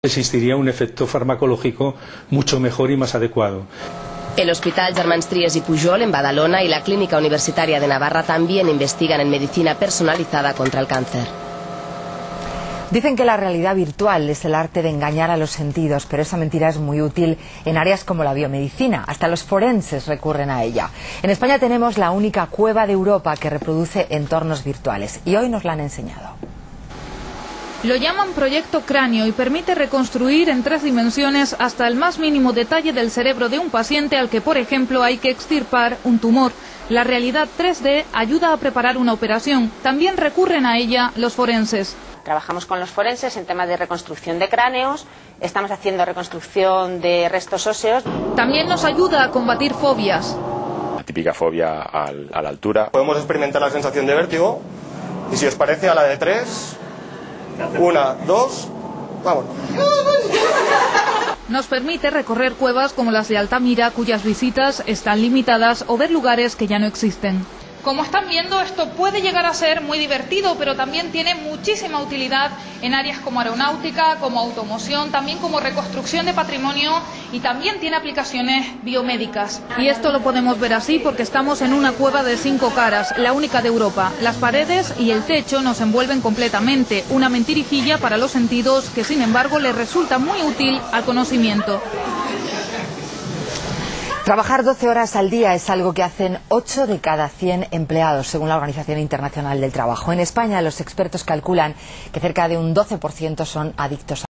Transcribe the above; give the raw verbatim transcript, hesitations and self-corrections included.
existiría un efecto farmacológico mucho mejor y más adecuado. El Hospital Germans Trias y Pujol en Badalona y la Clínica Universitaria de Navarra también investigan en medicina personalizada contra el cáncer. Dicen que la realidad virtual es el arte de engañar a los sentidos, pero esa mentira es muy útil en áreas como la biomedicina. Hasta los forenses recurren a ella. En España tenemos la única cueva de Europa que reproduce entornos virtuales y hoy nos la han enseñado. Lo llaman Proyecto Cráneo y permite reconstruir en tres dimensiones hasta el más mínimo detalle del cerebro de un paciente al que, por ejemplo, hay que extirpar un tumor. La realidad tres D ayuda a preparar una operación. También recurren a ella los forenses. Trabajamos con los forenses en temas de reconstrucción de cráneos, estamos haciendo reconstrucción de restos óseos. También nos ayuda a combatir fobias. La típica fobia al, a la altura. Podemos experimentar la sensación de vértigo y si os parece a la de tres, una, dos, vámonos. Nos permite recorrer cuevas como las de Altamira, cuyas visitas están limitadas, o ver lugares que ya no existen. Como están viendo, esto puede llegar a ser muy divertido, pero también tiene muchísima utilidad en áreas como aeronáutica, como automoción, también como reconstrucción de patrimonio y también tiene aplicaciones biomédicas. Y esto lo podemos ver así porque estamos en una cueva de cinco caras, la única de Europa. Las paredes y el techo nos envuelven completamente, una mentirijilla para los sentidos que sin embargo les resulta muy útil al conocimiento. Trabajar doce horas al día es algo que hacen ocho de cada cien empleados, según la Organización Internacional del Trabajo. En España, los expertos calculan que cerca de un doce por ciento son adictos a